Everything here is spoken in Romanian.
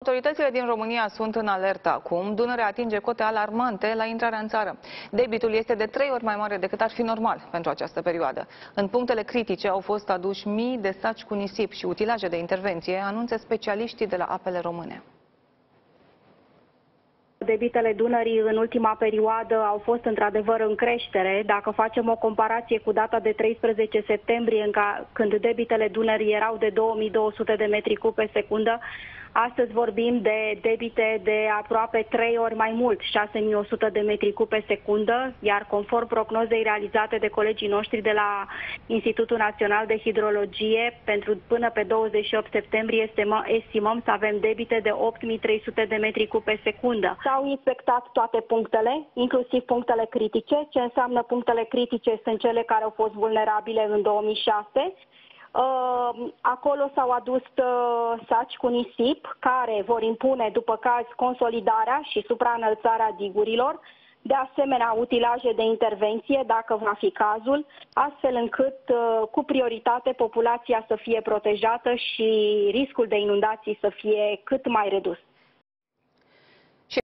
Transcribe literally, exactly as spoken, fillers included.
Autoritățile din România sunt în alertă acum. Dunărea atinge cote alarmante la intrarea în țară. Debitul este de trei ori mai mare decât ar fi normal pentru această perioadă. În punctele critice au fost aduși mii de saci cu nisip și utilaje de intervenție, anunță specialiștii de la Apele Române. Debitele Dunării în ultima perioadă au fost într-adevăr în creștere. Dacă facem o comparație cu data de treisprezece septembrie, în ca, când debitele Dunării erau de două mii două sute de metri cub pe secundă, astăzi vorbim de debite de aproape trei ori mai mult, șase mii o sută de metri cub pe secundă, iar conform prognozei realizate de colegii noștri de la Institutul Național de Hidrologie, pentru până pe douăzeci și opt septembrie estimăm, estimăm să avem debite de opt mii trei sute de metri cub pe secundă. S-au inspectat toate punctele, inclusiv punctele critice. Ce înseamnă punctele critice? Sunt cele care au fost vulnerabile în două mii șase. Uh, acolo s-au adus uh, saci cu nisip care vor impune după caz consolidarea și supraînălțarea digurilor, de asemenea utilaje de intervenție dacă va fi cazul, astfel încât uh, cu prioritate populația să fie protejată și riscul de inundații să fie cât mai redus.